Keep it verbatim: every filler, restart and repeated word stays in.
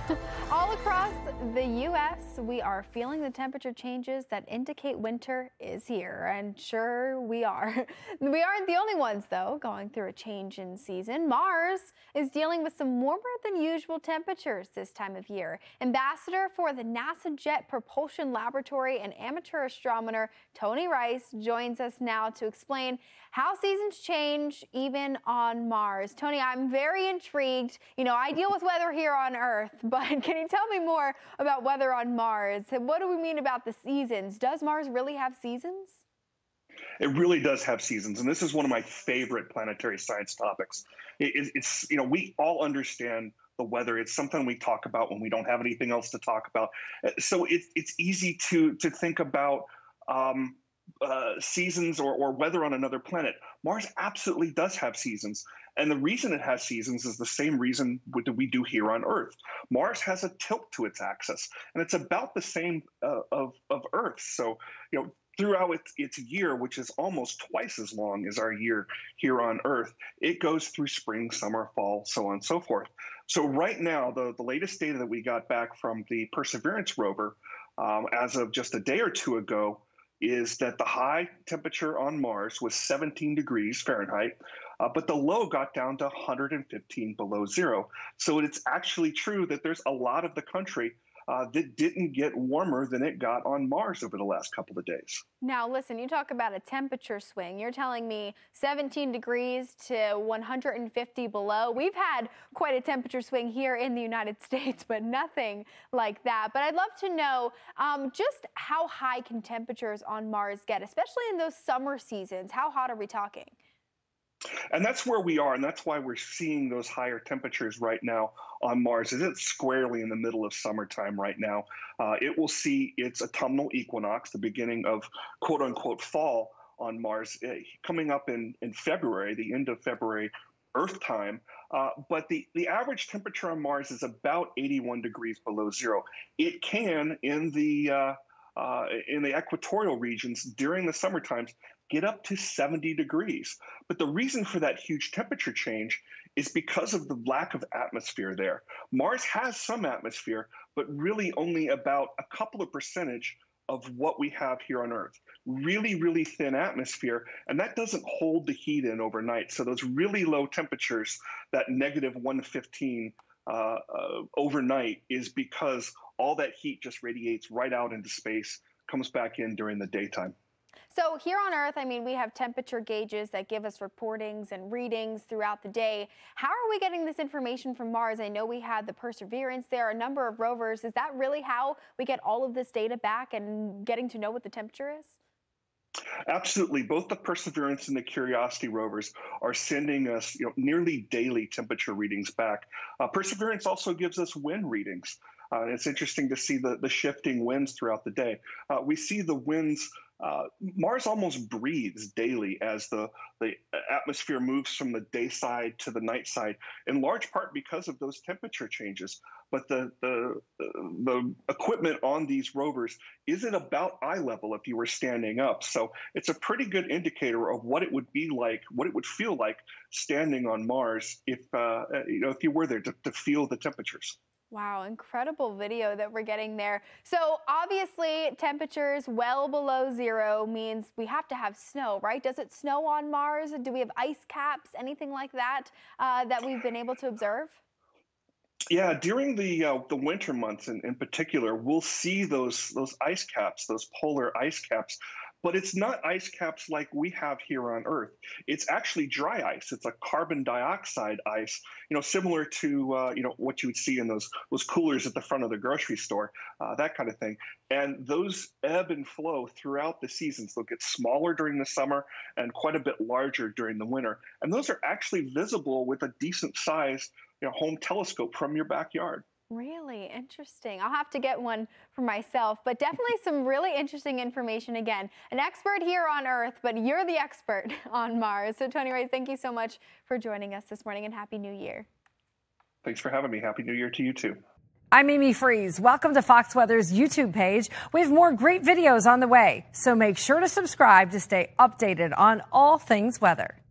All across the U S, we are feeling the temperature changes that indicate winter is here, and sure we are. We aren't the only ones, though, going through a change in season. Mars is dealing with some warmer than usual temperatures this time of year. Ambassador for the NASA Jet Propulsion Laboratory and amateur astronomer Tony Rice joins us now to explain how seasons change even on Mars. Tony, I'm very intrigued. You know, I deal with weather here on Earth, but can you tell me more about weather on Mars? What do we mean about the seasons? Does Mars really have seasons? It really does have seasons, and this is one of my favorite planetary science topics. It, it's, you know, we all understand the weather. It's something we talk about when we don't have anything else to talk about. So it, it's easy to to think about um, uh, seasons or, or weather on another planet. Mars absolutely does have seasons. And the reason it has seasons is the same reason that we do here on Earth. Mars has a tilt to its axis, and it's about the same uh, of, of Earth. So, you know, throughout its, its year, which is almost twice as long as our year here on Earth, it goes through spring, summer, fall, so on and so forth. So right now, the, the latest data that we got back from the Perseverance rover, um, as of just a day or two ago, is that the high temperature on Mars was seventeen degrees Fahrenheit, uh, but the low got down to one hundred fifteen below zero. So it's actually true that there's a lot of the country uh, that didn't get warmer than it got on Mars over the last couple of days. Now, listen, you talk about a temperature swing. You're telling me seventeen degrees to one hundred fifty below. We've had quite a temperature swing here in the United States, but nothing like that. But I'd love to know um, just how high can temperatures on Mars get, especially in those summer seasons? How hot are we talking? And that's where we are, and that's why we're seeing those higher temperatures right now on Mars. Is it's squarely in the middle of summertime right now. Uh, it will see its autumnal equinox, the beginning of quote-unquote fall on Mars, uh, coming up in, in February, the end of February, Earth time. Uh, but the, the average temperature on Mars is about eighty-one degrees below zero. It can, in the uh, uh, in the equatorial regions during the summer times, get up to seventy degrees. But the reason for that huge temperature change is because of the lack of atmosphere there. Mars has some atmosphere, but really only about a couple of percentage of what we have here on Earth. Really, really thin atmosphere, and that doesn't hold the heat in overnight. So those really low temperatures, that negative one fifteen uh, uh, overnight, is because all that heat just radiates right out into space, comes back in during the daytime. So here on Earth, I mean, we have temperature gauges that give us reportings and readings throughout the day. How are we getting this information from Mars? I know we had the Perseverance there, a number of rovers. Is that really how we get all of this data back and getting to know what the temperature is? Absolutely. Both the Perseverance and the Curiosity rovers are sending us, you know, nearly daily temperature readings back. Uh, Perseverance also gives us wind readings. Uh, it's interesting to see the, the shifting winds throughout the day. Uh, we see the winds. Uh, Mars almost breathes daily as the, the atmosphere moves from the day side to the night side, in large part because of those temperature changes. But the, the, the equipment on these rovers is at about eye level if you were standing up. So it's a pretty good indicator of what it would be like, what it would feel like standing on Mars if, uh, you know, if you were there to, to feel the temperatures. Wow, incredible video that we're getting there. So obviously temperatures well below zero means we have to have snow, right? Does it snow on Mars? Do we have ice caps, anything like that, uh, that we've been able to observe? Yeah, during the uh, the winter months in, in particular, we'll see those those ice caps, those polar ice caps. But it's not ice caps like we have here on Earth. It's actually dry ice. It's a carbon dioxide ice, you know, similar to, uh, you know, what you would see in those, those coolers at the front of the grocery store, uh, that kind of thing. And those ebb and flow throughout the seasons. They'll get smaller during the summer and quite a bit larger during the winter. And those are actually visible with a decent sized, you know, home telescope from your backyard. Really interesting. I'll have to get one for myself, but definitely some really interesting information. Again, an expert here on Earth, but you're the expert on Mars. So Tony Rice, thank you so much for joining us this morning, and Happy New Year. Thanks for having me. Happy New Year to you too. I'm Amy Freeze. Welcome to Fox Weather's YouTube page. We have more great videos on the way, so make sure to subscribe to stay updated on all things weather.